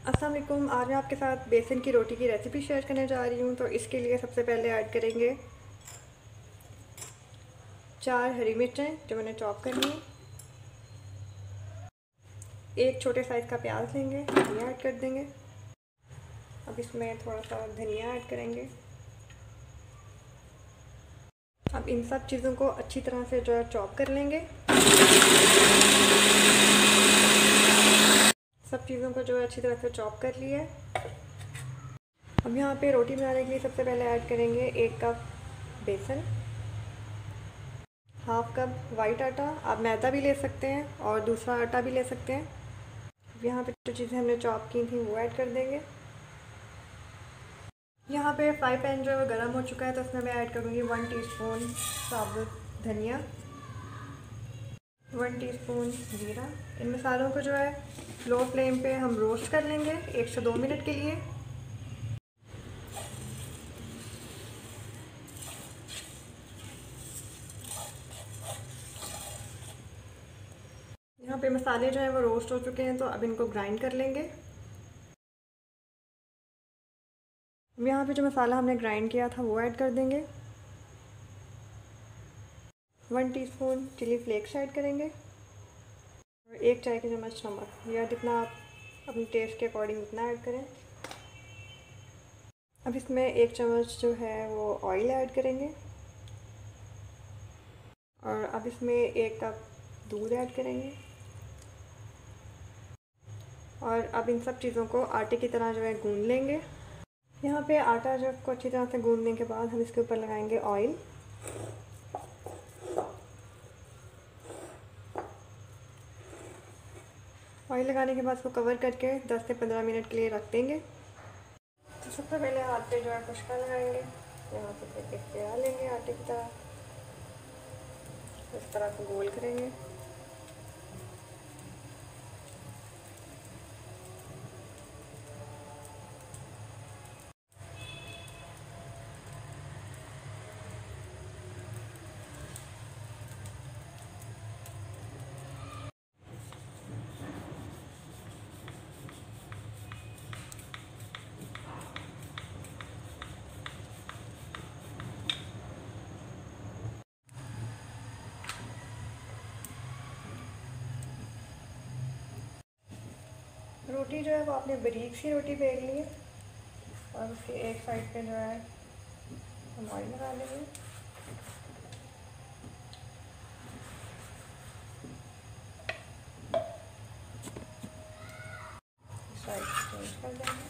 अस्सलाम वालेकुम। आज मैं आपके साथ बेसन की रोटी की रेसिपी शेयर करने जा रही हूँ। तो इसके लिए सबसे पहले ऐड करेंगे 4 हरी मिर्चें जो मैंने चॉप करनी है। एक छोटे साइज़ का प्याज लेंगे, ये ऐड कर देंगे। अब इसमें थोड़ा सा धनिया ऐड करेंगे। अब इन सब चीज़ों को अच्छी तरह से जो है चॉप कर लेंगे। सब चीज़ों को जो है अच्छी तरह से चॉप कर लिया है। अब यहाँ पे रोटी बनाने के लिए सबसे पहले ऐड करेंगे 1 कप बेसन, हाफ कप वाइट आटा। आप मैदा भी ले सकते हैं और दूसरा आटा भी ले सकते हैं। यहाँ पे जो चीज़ें हमने चॉप की थी वो ऐड कर देंगे। यहाँ पे फ्राई पैन जो है वो गर्म हो चुका है, तो इसमें मैं ऐड करूँगी 1 टीस्पून साबुत धनिया, 1 टीस्पून जीरा। इन मसालों को जो है लो फ्लेम पे हम रोस्ट कर लेंगे 1 से 2 मिनट के लिए। यहाँ पे मसाले जो है वो रोस्ट हो चुके हैं, तो अब इनको ग्राइंड कर लेंगे। यहाँ पे जो मसाला हमने ग्राइंड किया था वो ऐड कर देंगे। 1 टीस्पून चिली फ्लेक्स ऐड करेंगे और 1 चाय की चम्मच नमक, या जितना आप अपने टेस्ट के अकॉर्डिंग उतना ऐड करें। अब इसमें 1 चम्मच जो है वो ऑयल ऐड करेंगे और अब इसमें 1 कप दूध ऐड करेंगे। और अब इन सब चीज़ों को आटे की तरह जो है गूंद लेंगे। यहाँ पे आटा जो को अच्छी तरह से गूंदने के बाद हम इसके ऊपर लगाएंगे ऑयल। ऑयल लगाने के बाद इसको कवर करके 10 से 15 मिनट के लिए रख देंगे। तो सबसे पहले हाथ पे जो है खुशका लगाएंगे, यहाँ पे एक पेड़ा लेंगे आटे की तरह, इस तरह से गोल करेंगे। रोटी जो है वो आपने बारीक सी रोटी बेल ली है और उसके एक साइड पे जो है हम ऑयल लगा लेंगे। साइड चेंज कर देंगे।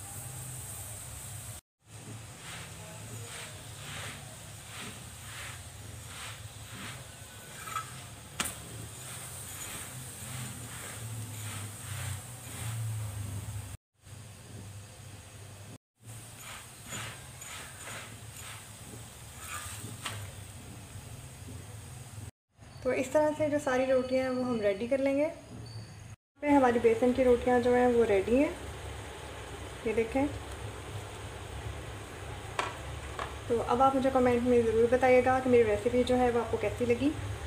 तो इस तरह से जो सारी रोटियां हैं वो हम रेडी कर लेंगे। पे हमारी बेसन की रोटियां जो हैं वो रेडी हैं, ये देखें। तो अब आप मुझे कमेंट में ज़रूर बताइएगा कि मेरी रेसिपी जो है वो आपको कैसी लगी।